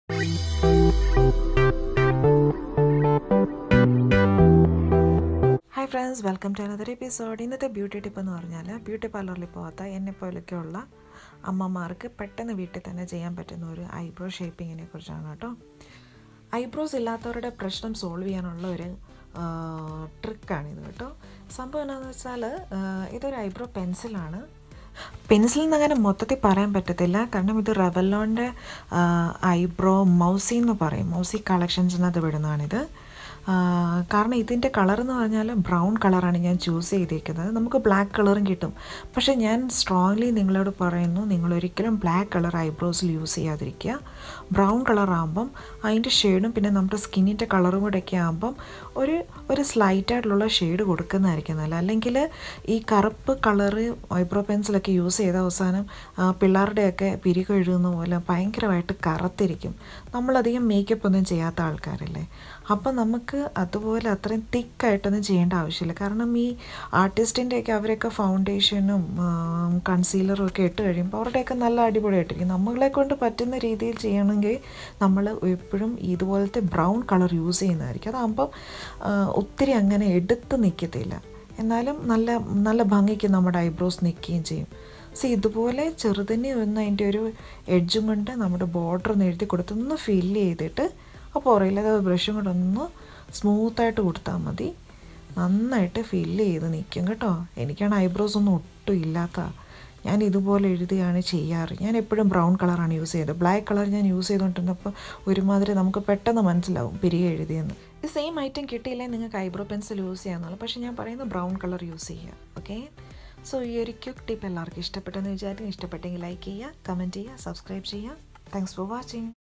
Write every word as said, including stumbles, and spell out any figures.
Hi friends, welcome to another episode. ഇന്നത്തെ beauty tip എന്ന് പറഞ്ഞാൽ ബ്യൂട്ടി പാർലറിൽ പോകാത്ത എന്നെപ്പോലൊക്കെയുള്ള അമ്മമാർക്ക് പെട്ടെന്ന് വീട്ടിൽ തന്നെ ചെയ്യാൻ പറ്റുന്ന ഒരു ഐബ്രോ ഷേപ്പിങ്ങിനെ കുറിച്ചാണ് കേട്ടോ. ഐബ്രോസ് ഇല്ലാത്തവരുടെ പ്രശ്നം സോൾവ് ചെയ്യാനുള്ള ഒരു ട്രിക്കാണിത് കേട്ടോ. സംഭവം എന്താണെന്ന് വെച്ചാൽ ഇതൊരു ഐബ്രോ പെൻസിലാണ്. പെൻസിൽ എന്നങ്ങനെ മൊത്തത്തിൽ പറയാൻ പറ്റത്തില്ല, കാരണം ഇത് റെവലോണിൻ്റെ ഐബ്രോ മൗസി എന്ന് പറയും. മൗസി കളക്ഷൻസിനകത്ത് വിടുന്നതാണിത്. കാരണം ഇതിൻ്റെ കളർ എന്ന് പറഞ്ഞാൽ ബ്രൗൺ കളറാണ് ഞാൻ ചൂസ് ചെയ്തിരിക്കുന്നത്. നമുക്ക് ബ്ലാക്ക് കളറും കിട്ടും, പക്ഷേ ഞാൻ സ്ട്രോങ്ലി നിങ്ങളോട് പറയുന്നു, നിങ്ങളൊരിക്കലും ബ്ലാക്ക് കളർ ഐബ്രോസിൽ യൂസ് ചെയ്യാതിരിക്കുക. ബ്രൗൺ കളറാകുമ്പം അതിൻ്റെ ഷെയ്ഡും പിന്നെ നമ്മുടെ സ്കിന്നിൻ്റെ കളറും കൂടെയൊക്കെ ആകുമ്പം ഒരു ഒരു സ്ലൈറ്റായിട്ടുള്ള ഷെയ്ഡ് കൊടുക്കുന്നതായിരിക്കും നല്ല. അല്ലെങ്കിൽ ഈ കറുപ്പ് കളറ് ഐബ്രോ പെൻസിലൊക്കെ യൂസ് ചെയ്ത അവസാനം പിള്ളേരുടെയൊക്കെ പിരിക എഴുതുന്ന പോലെ ഭയങ്കരമായിട്ട് കറുത്തിരിക്കും. നമ്മളധികം മേക്കപ്പ് ഒന്നും ചെയ്യാത്ത ആൾക്കാരല്ലേ, അപ്പം നമുക്ക് അതുപോലെ അത്രയും തിക്കായിട്ടൊന്നും ചെയ്യേണ്ട ആവശ്യമില്ല. കാരണം ഈ ആർട്ടിസ്റ്റിൻ്റെയൊക്കെ അവരൊക്കെ ഫൗണ്ടേഷനും കൺസീലറും ഒക്കെ ഇട്ട് കഴിയുമ്പോൾ അവരുടെയൊക്കെ നല്ല അടിപൊളിയായിട്ടിരിക്കും. നമ്മളെ കൊണ്ട് പറ്റുന്ന രീതിയിൽ ചെയ്യണമെങ്കിൽ നമ്മൾ എപ്പോഴും ഇതുപോലത്തെ ബ്രൗൺ കളർ യൂസ് ചെയ്യുന്നതായിരിക്കും. അതാകുമ്പം ഒത്തിരി അങ്ങനെ എടുത്ത് നിൽക്കത്തില്ല, എന്നാലും നല്ല നല്ല ഭംഗിക്ക് നമ്മുടെ ഐബ്രോസ് നിൽക്കുകയും ചെയ്യും. സോ ഇതുപോലെ ചെറുതിനെ ഒന്ന് അതിൻ്റെ ഒരു എഡ്ജും കൊണ്ട് നമ്മുടെ ബോർഡർ ഒന്ന് എഴുതി കൊടുത്തൊന്ന് ഫില്ല് ചെയ്തിട്ട് അപ്പോൾ അറിയില്ല ബ്രഷും കൂടെ ഒന്ന് സ്മൂത്തായിട്ട് കൊടുത്താൽ മതി. നന്നായിട്ട് ഫില്ല് ചെയ്ത് നിൽക്കും കേട്ടോ. എനിക്കാണ് ഐബ്രോസ് ഒന്നും ഒട്ടും ഇല്ലാത്ത, ഞാൻ ഇതുപോലെ എഴുതിയാണ് ചെയ്യാറ്. ഞാൻ എപ്പോഴും ബ്രൗൺ കളറാണ് യൂസ് ചെയ്തത്. ബ്ലാക്ക് കളർ ഞാൻ യൂസ് ചെയ്തുകൊണ്ടിരുന്നപ്പോൾ ഒരുമാതിരി നമുക്ക് പെട്ടെന്ന് മനസ്സിലാവും പിരിക എഴുതിയെന്ന്. ഈ സെയിം ഐറ്റം കിട്ടിയില്ലെങ്കിൽ നിങ്ങൾക്ക് ഐബ്രോ പെൻസിൽ യൂസ് ചെയ്യാമെന്നുള്ളൂ, പക്ഷേ ഞാൻ പറയുന്നത് ബ്രൗൺ കളർ യൂസ് ചെയ്യുക. ഓക്കെ, സോ ഈ ഒരു ക്യുക്ക് ടിപ്പ് എല്ലാവർക്കും ഇഷ്ടപ്പെട്ടെന്ന് വിചാരിക്കും. ഇഷ്ടപ്പെട്ടെങ്കിൽ ലൈക്ക് ചെയ്യുക, കമൻറ്റ് ചെയ്യുക, സബ്സ്ക്രൈബ് ചെയ്യുക. Thanks for watching.